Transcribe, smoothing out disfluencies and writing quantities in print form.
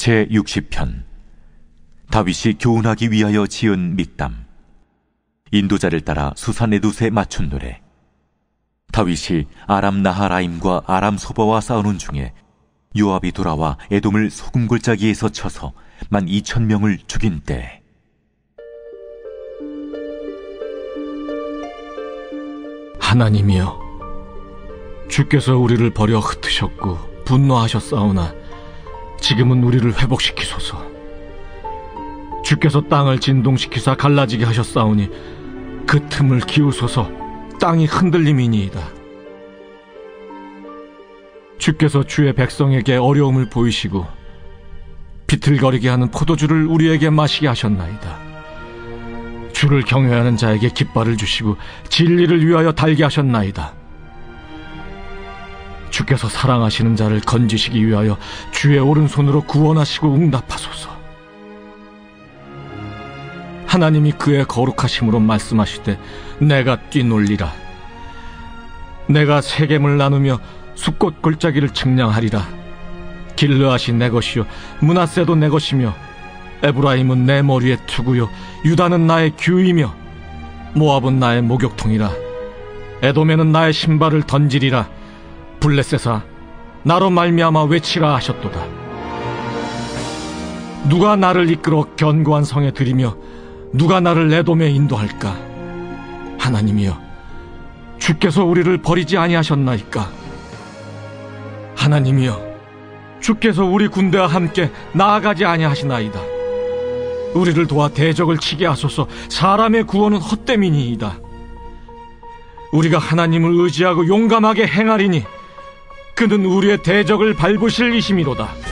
제60편 다윗이 교훈하기 위하여 지은 믹담. 인도자를 따라 수산에두스에 맞춘 노래. 다윗이 아람 나하라임과 아람 소바와 싸우는 중에 요압이 돌아와 에돔을 소금골짜기에서 쳐서 12,000명을 죽인 때, 하나님이여, 주께서 우리를 버려 흩으셨고 분노하셨사오나 지금은 우리를 회복시키소서. 주께서 땅을 진동시키사 갈라지게 하셨사오니 그 틈을 기우소서. 땅이 흔들림이니이다. 주께서 주의 백성에게 어려움을 보이시고 비틀거리게 하는 포도주를 우리에게 마시게 하셨나이다. 주를 경외하는 자에게 깃발을 주시고 진리를 위하여 달게 하셨나이다. 주께서 사랑하시는 자를 건지시기 위하여 주의 오른손으로 구원하시고 응답하소서. 하나님이 그의 거룩하심으로 말씀하시되 내가 뛰놀리라. 내가 세겜을 나누며 숫꽃 골짜기를 측량하리라. 길르앗이 내 것이요 므낫세도 내 것이며 에브라임은 내 머리의 투구요 유다는 나의 규이며 모압은 나의 목욕통이라. 에돔에는 나의 신발을 던지리라. 블레셋아, 나로 말미암아 외치라 하셨도다. 누가 나를 이끌어 견고한 성에 들이며 누가 나를 에돔에 인도할까? 하나님이여, 주께서 우리를 버리지 아니하셨나이까? 하나님이여, 주께서 우리 군대와 함께 나아가지 아니하시나이다. 우리를 도와 대적을 치게 하소서. 사람의 구원은 헛됨이니이다. 우리가 하나님을 의지하고 용감하게 행하리니 그는 우리의 대적을 밟으실 이심이로다.